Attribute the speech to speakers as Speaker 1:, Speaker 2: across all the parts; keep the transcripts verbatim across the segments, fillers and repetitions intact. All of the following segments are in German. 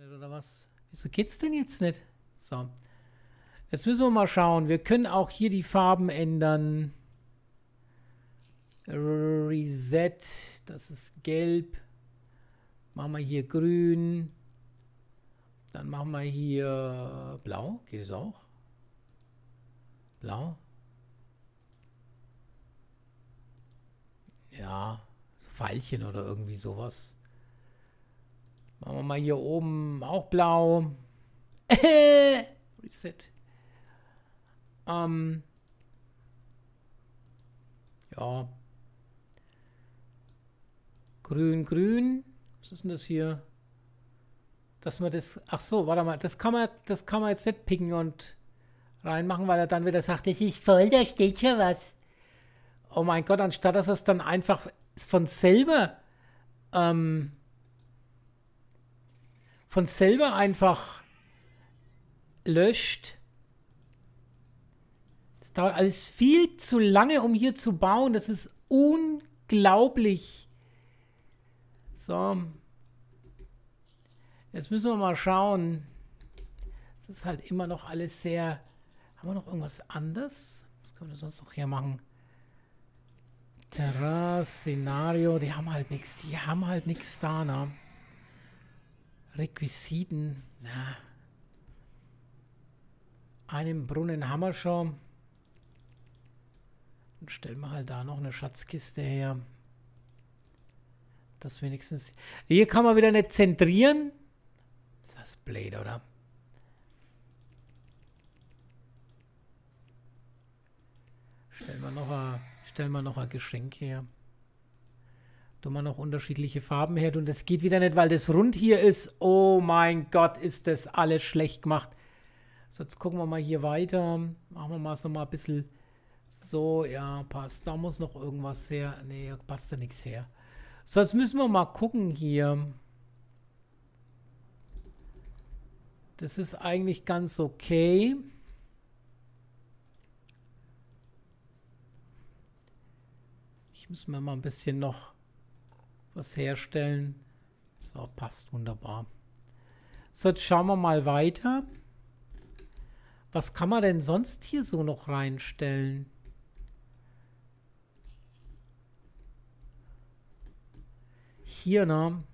Speaker 1: Oder was? Wieso geht's denn jetzt nicht? So. Jetzt müssen wir mal schauen. Wir können auch hier die Farben ändern. Reset. Das ist gelb. Machen wir hier grün. Dann machen wir hier blau. Geht es auch? Blau. Ja. So Pfeilchen oder irgendwie sowas. Machen wir mal hier oben auch blau. Reset. Ähm. Ja. Grün, grün. Was ist denn das hier? Dass man das. Ach so, warte mal. Das kann man, das kann man jetzt nicht picken und reinmachen, weil er dann wieder sagt, das ist voll, da steht schon was. Oh mein Gott, anstatt dass es dann einfach von selber ähm, von selber einfach löscht. Das dauert alles viel zu lange, um hier zu bauen. Das ist unglaublich. So. Jetzt müssen wir mal schauen. Es ist halt immer noch alles sehr... Haben wir noch irgendwas anderes? Was können wir sonst noch hier machen? Terrain, Szenario, die haben halt nichts. Die haben halt nichts da, ne? Requisiten, na. Einen Brunnen haben wir schon. Dann stellen wir halt da noch eine Schatzkiste her. Das wenigstens... Hier kann man wieder nicht zentrieren. Ist das blöd, oder? Stellen wir noch ein, stellen wir noch ein Geschenk her. Tun wir noch unterschiedliche Farben her. Und das geht wieder nicht, weil das rund hier ist. Oh mein Gott, ist das alles schlecht gemacht. So, jetzt gucken wir mal hier weiter. Machen wir mal so mal ein bisschen... So, ja, passt. Da muss noch irgendwas her. Nee, passt da nichts her. So, jetzt müssen wir mal gucken hier. Das ist eigentlich ganz okay. Ich muss mir mal ein bisschen noch was herstellen. So, passt wunderbar. So, jetzt schauen wir mal weiter. Was kann man denn sonst hier so noch reinstellen? Hier, ne?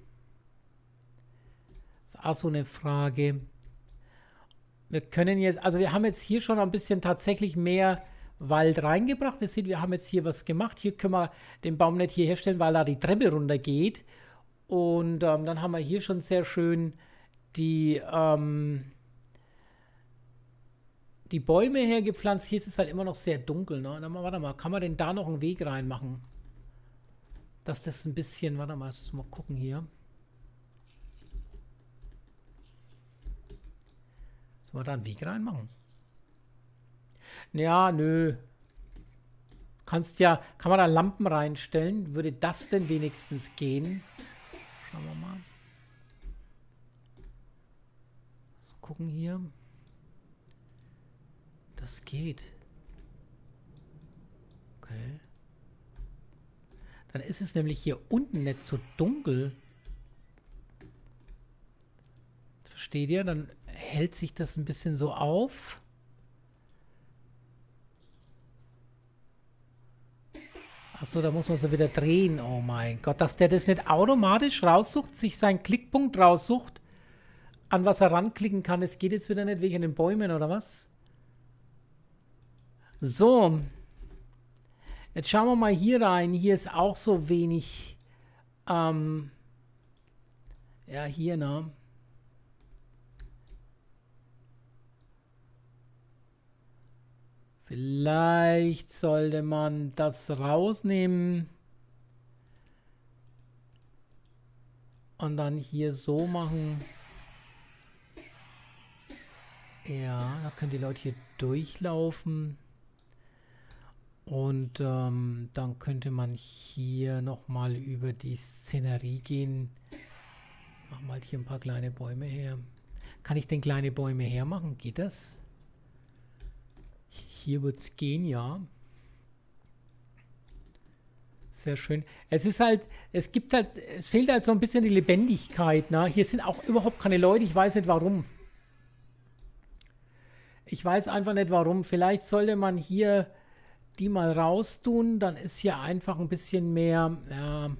Speaker 1: Das ist auch so eine Frage. Wir können jetzt, also wir haben jetzt hier schon ein bisschen tatsächlich mehr Wald reingebracht. Ihr seht, wir haben jetzt hier was gemacht. Hier können wir den Baum nicht hier herstellen, weil da die Treppe runter geht. Und ähm, dann haben wir hier schon sehr schön die, ähm, die Bäume hergepflanzt. Hier ist es halt immer noch sehr dunkel. Ne? Dann mal, warte mal, kann man denn da noch einen Weg reinmachen? Dass das ein bisschen, warte mal, lass uns mal gucken hier. Sollen wir da einen Weg reinmachen? Ja, nö. Kannst ja, kann man da Lampen reinstellen? Würde das denn wenigstens gehen? Schauen wir mal. Let's gucken hier. Das geht. Okay. Dann ist es nämlich hier unten nicht so dunkel. Versteht ihr? Dann hält sich das ein bisschen so auf. Achso, da muss man so wieder drehen. Oh mein Gott, dass der das nicht automatisch raussucht, sich seinen Klickpunkt raussucht, an was er ranklicken kann. Es geht jetzt wieder nicht wegen den Bäumen oder was? So. Jetzt schauen wir mal hier rein. Hier ist auch so wenig. Ähm, ja, hier, ne? Vielleicht sollte man das rausnehmen. Und dann hier so machen. Ja, da können die Leute hier durchlaufen. Und ähm, dann könnte man hier nochmal über die Szenerie gehen. Mach mal hier ein paar kleine Bäume her. Kann ich denn kleine Bäume hermachen? Geht das? Hier wird es gehen, ja. Sehr schön. Es ist halt, es gibt halt, es fehlt halt so ein bisschen die Lebendigkeit. Ne? Hier sind auch überhaupt keine Leute, ich weiß nicht warum. Ich weiß einfach nicht warum. Vielleicht sollte man hier die mal raustun, dann ist hier einfach ein bisschen mehr, ja.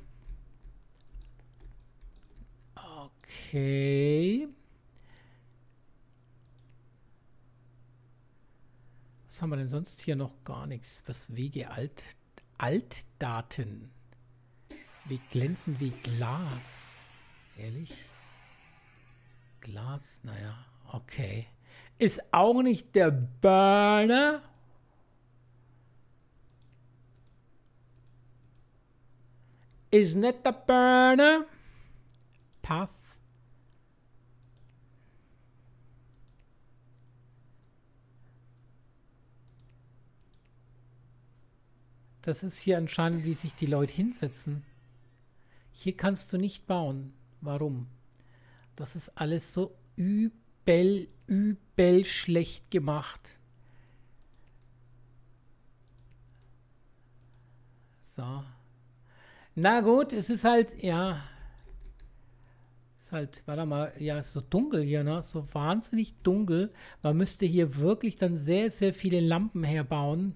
Speaker 1: Okay. Was haben wir denn sonst hier noch? Gar nichts. Was Wege alt, Altdaten. Wie glänzen wie Glas. Ehrlich? Glas, naja, okay. Ist auch nicht der Burner. Ist nicht der Burner. Path. Das ist hier anscheinend, wie sich die Leute hinsetzen. Hier kannst du nicht bauen. Warum? Das ist alles so übel, übel schlecht gemacht. So. Na gut, es ist halt, ja. Ist halt, warte mal, ja, es ist so dunkel hier, ne? So wahnsinnig dunkel. Man müsste hier wirklich dann sehr, sehr viele Lampen herbauen.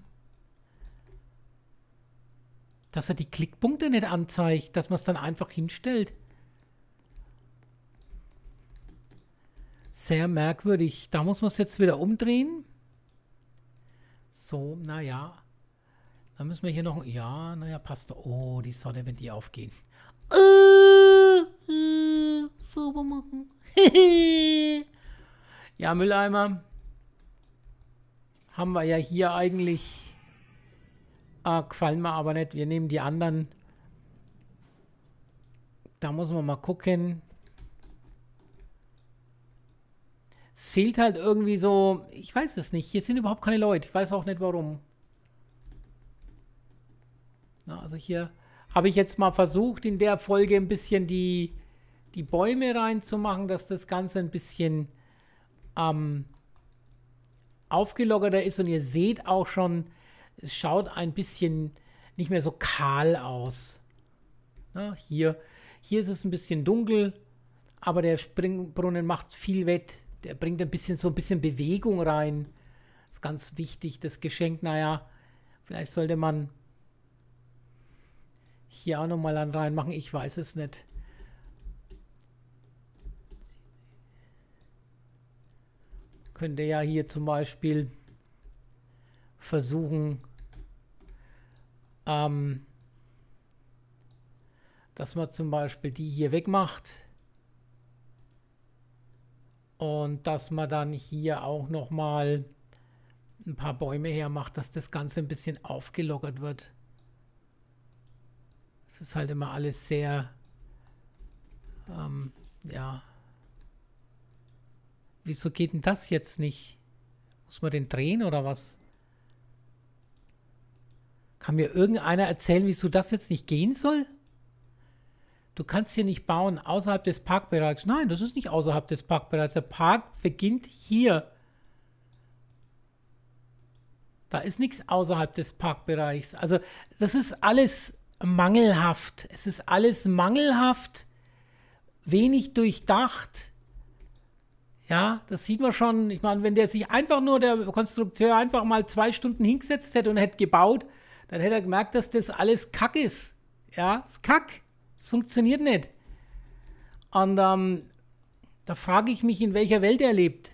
Speaker 1: Dass er die Klickpunkte nicht anzeigt, dass man es dann einfach hinstellt. Sehr merkwürdig. Da muss man es jetzt wieder umdrehen. So, naja. Dann müssen wir hier noch... Ja, naja, passt doch. Oh, die Sonne, wenn die aufgehen. Äh, äh, sauber machen. Ja, Mülleimer. Haben wir ja hier eigentlich... Ah, gefallen mir aber nicht. Wir nehmen die anderen. Da muss man mal gucken. Es fehlt halt irgendwie so... Ich weiß es nicht. Hier sind überhaupt keine Leute. Ich weiß auch nicht, warum. Na, also hier habe ich jetzt mal versucht, in der Folge ein bisschen die, die Bäume reinzumachen, dass das Ganze ein bisschen ähm, aufgelockerter ist. Und ihr seht auch schon... Es schaut ein bisschen nicht mehr so kahl aus. Na, hier, hier ist es ein bisschen dunkel, aber der Springbrunnen macht viel wett. Der bringt ein bisschen so ein bisschen Bewegung rein. Das ist ganz wichtig, das Geschenk. Naja, vielleicht sollte man hier auch nochmal an reinmachen. Ich weiß es nicht. Könnte ja hier zum Beispiel versuchen, ähm, dass man zum Beispiel die hier wegmacht und dass man dann hier auch noch mal ein paar Bäume hermacht, dass das Ganze ein bisschen aufgelockert wird. Es ist halt immer alles sehr, ähm, ja. Wieso geht denn das jetzt nicht? Muss man den drehen oder was? Kann mir irgendeiner erzählen, wieso das jetzt nicht gehen soll? Du kannst hier nicht bauen außerhalb des Parkbereichs. Nein, das ist nicht außerhalb des Parkbereichs. Der Park beginnt hier. Da ist nichts außerhalb des Parkbereichs. Also das ist alles mangelhaft. Es ist alles mangelhaft, wenig durchdacht. Ja, das sieht man schon. Ich meine, wenn der sich einfach nur, der Konstrukteur, einfach mal zwei Stunden hingesetzt hätte und hätte gebaut, dann hätte er gemerkt, dass das alles Kack ist. Ja, das ist Kack. Das funktioniert nicht. Und ähm, da frage ich mich, in welcher Welt er lebt.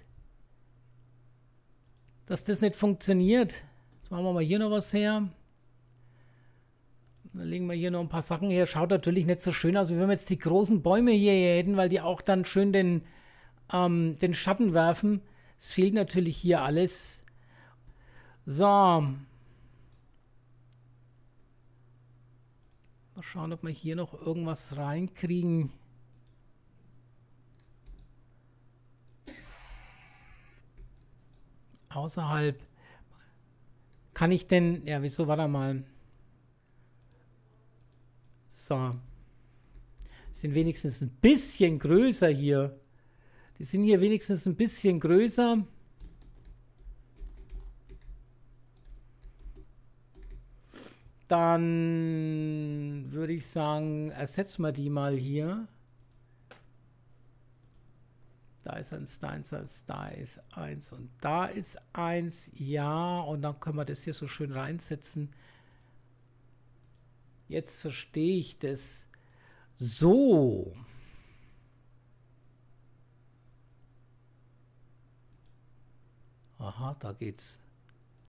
Speaker 1: Dass das nicht funktioniert. Jetzt machen wir mal hier noch was her. Dann legen wir hier noch ein paar Sachen her. Schaut natürlich nicht so schön aus, wie wenn wir jetzt die großen Bäume hier hätten, weil die auch dann schön den, ähm, den Schatten werfen. Es fehlt natürlich hier alles. So. Mal schauen, ob wir hier noch irgendwas reinkriegen. Außerhalb. Kann ich denn... Ja, wieso? Warte mal. So. Die sind wenigstens ein bisschen größer hier. Die sind hier wenigstens ein bisschen größer. Dann würde ich sagen, ersetzen wir die mal hier. Da ist eins, da ist eins, da ist eins und da ist eins. Ja, und dann können wir das hier so schön reinsetzen. Jetzt verstehe ich das. So. Aha, da geht's.